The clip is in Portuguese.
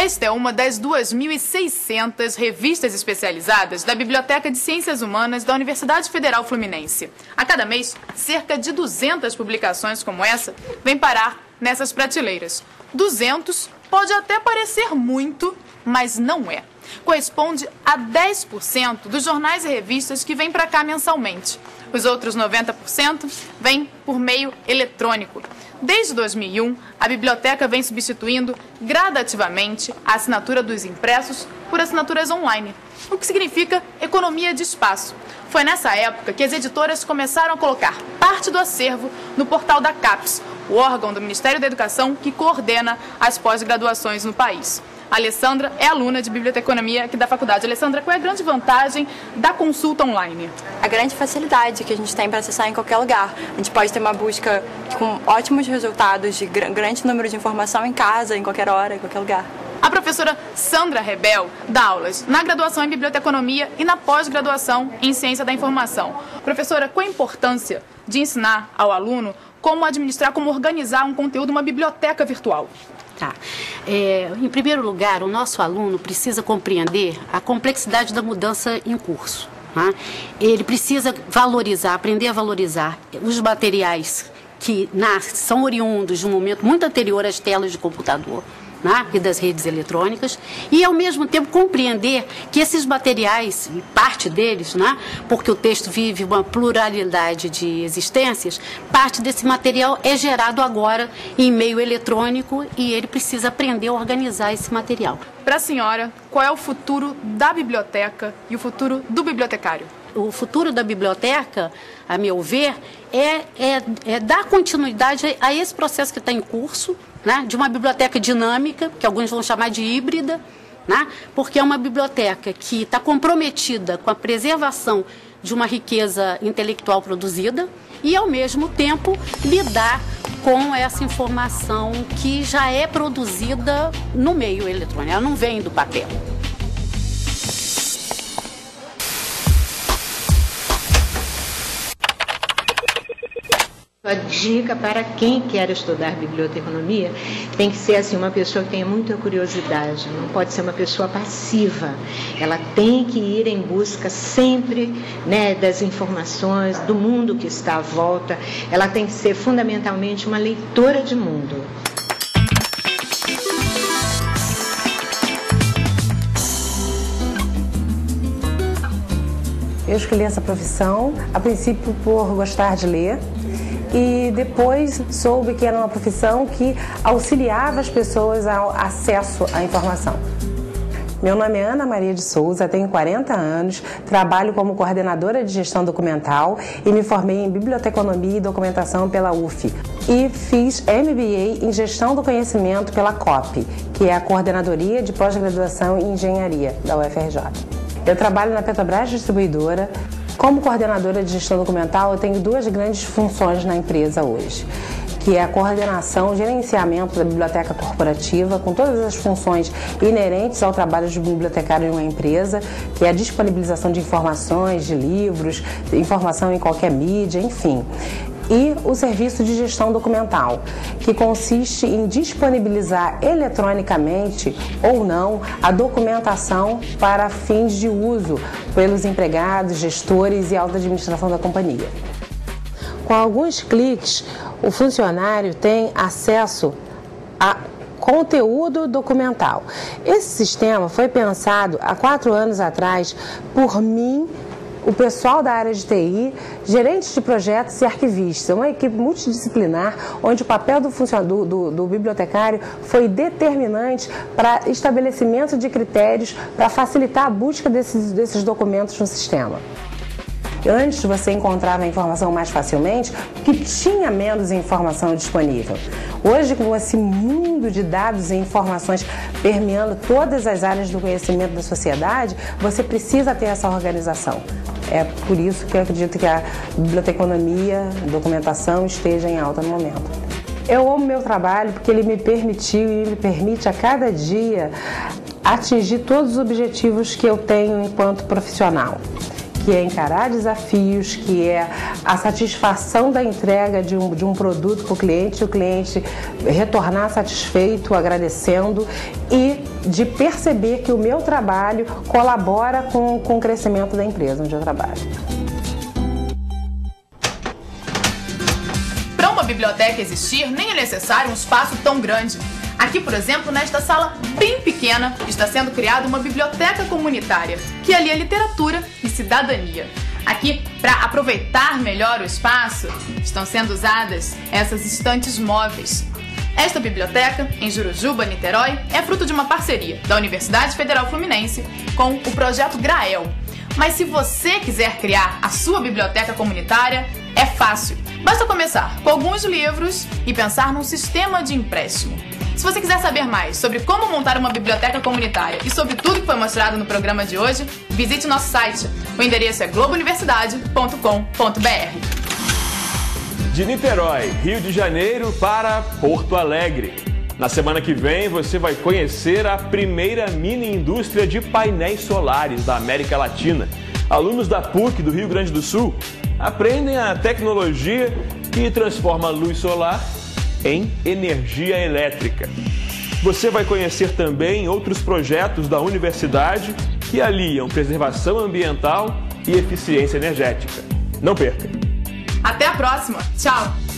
Esta é uma das 2.600 revistas especializadas da Biblioteca de Ciências Humanas da Universidade Federal Fluminense. A cada mês, cerca de 200 publicações como essa vêm parar nessas prateleiras. 200 pode até parecer muito, mas não é. Corresponde a 10% dos jornais e revistas que vêm para cá mensalmente. Os outros 90% vêm por meio eletrônico. Desde 2001, a biblioteca vem substituindo gradativamente a assinatura dos impressos por assinaturas online, o que significa economia de espaço. Foi nessa época que as editoras começaram a colocar parte do acervo no portal da CAPES, o órgão do Ministério da Educação que coordena as pós-graduações no país. A Alessandra é aluna de biblioteconomia aqui da faculdade. Alessandra, qual é a grande vantagem da consulta online? A grande facilidade que a gente tem para acessar em qualquer lugar. A gente pode ter uma busca com ótimos resultados, de grande número de informação em casa, em qualquer hora, em qualquer lugar. A professora Sandra Rebel dá aulas na graduação em biblioteconomia e na pós-graduação em ciência da informação. Professora, qual a importância de ensinar ao aluno como administrar, como organizar um conteúdo, uma biblioteca virtual? Tá. Em primeiro lugar, o nosso aluno precisa compreender a complexidade da mudança em curso. Tá? Ele precisa valorizar, aprender a valorizar os materiais que são oriundos de um momento muito anterior às telas de computador, né, e das redes eletrônicas, e ao mesmo tempo compreender que esses materiais, parte deles, né, porque o texto vive uma pluralidade de existências, parte desse material é gerado agora em meio eletrônico e ele precisa aprender a organizar esse material. Para a senhora, qual é o futuro da biblioteca e o futuro do bibliotecário? O futuro da biblioteca, a meu ver, é dar continuidade a esse processo que está em curso, né, de uma biblioteca dinâmica, que alguns vão chamar de híbrida, né, porque é uma biblioteca que está comprometida com a preservação de uma riqueza intelectual produzida e, ao mesmo tempo, lidar com essa informação que já é produzida no meio eletrônico, ela não vem do papel. A dica para quem quer estudar biblioteconomia tem que ser assim, uma pessoa que tenha muita curiosidade, não pode ser uma pessoa passiva. Ela tem que ir em busca sempre, né, das informações, do mundo que está à volta. Ela tem que ser fundamentalmente uma leitora de mundo. Eu escolhi essa profissão, a princípio por gostar de ler, e depois soube que era uma profissão que auxiliava as pessoas ao acesso à informação. Meu nome é Ana Maria de Souza, tenho 40 anos, trabalho como coordenadora de gestão documental e me formei em biblioteconomia e documentação pela UF. E fiz MBA em gestão do conhecimento pela COP, que é a Coordenadoria de Pós-Graduação em Engenharia da UFRJ. Eu trabalho na Petrobras Distribuidora. Como coordenadora de gestão documental, eu tenho duas grandes funções na empresa hoje, que é a coordenação e gerenciamento da biblioteca corporativa, com todas as funções inerentes ao trabalho de bibliotecário em uma empresa, que é a disponibilização de informações, de livros, informação em qualquer mídia, enfim. E o serviço de gestão documental, que consiste em disponibilizar eletronicamente ou não a documentação para fins de uso pelos empregados, gestores e alta administração da companhia. Com alguns cliques, o funcionário tem acesso a conteúdo documental. Esse sistema foi pensado há 4 anos atrás por mim, o pessoal da área de TI, gerentes de projetos e arquivistas, uma equipe multidisciplinar onde o papel do bibliotecário foi determinante para estabelecimento de critérios para facilitar a busca desses documentos no sistema. Antes você encontrava a informação mais facilmente, porque tinha menos informação disponível. Hoje, com esse mundo de dados e informações permeando todas as áreas do conhecimento da sociedade, você precisa ter essa organização. É por isso que eu acredito que a biblioteconomia, documentação esteja em alta no momento. Eu amo meu trabalho porque ele me permitiu e me permite a cada dia atingir todos os objetivos que eu tenho enquanto profissional, que é encarar desafios, que é a satisfação da entrega de um produto para o cliente retornar satisfeito, agradecendo, e de perceber que o meu trabalho colabora com o crescimento da empresa onde eu trabalho. Para uma biblioteca existir, nem é necessário um espaço tão grande. Aqui, por exemplo, nesta sala bem pequena, está sendo criada uma biblioteca comunitária, que alia literatura e cidadania. Aqui, para aproveitar melhor o espaço, estão sendo usadas essas estantes móveis. Esta biblioteca, em Jurujuba, Niterói, é fruto de uma parceria da Universidade Federal Fluminense com o projeto Grael. Mas se você quiser criar a sua biblioteca comunitária, é fácil. Basta começar com alguns livros e pensar num sistema de empréstimo. Se você quiser saber mais sobre como montar uma biblioteca comunitária e sobre tudo que foi mostrado no programa de hoje, visite nosso site. O endereço é globouniversidade.com.br. De Niterói, Rio de Janeiro, para Porto Alegre. Na semana que vem você vai conhecer a primeira mini indústria de painéis solares da América Latina. Alunos da PUC do Rio Grande do Sul aprendem a tecnologia que transforma a luz solar em energia elétrica. Você vai conhecer também outros projetos da universidade que aliam preservação ambiental e eficiência energética. Não perca! Até a próxima! Tchau!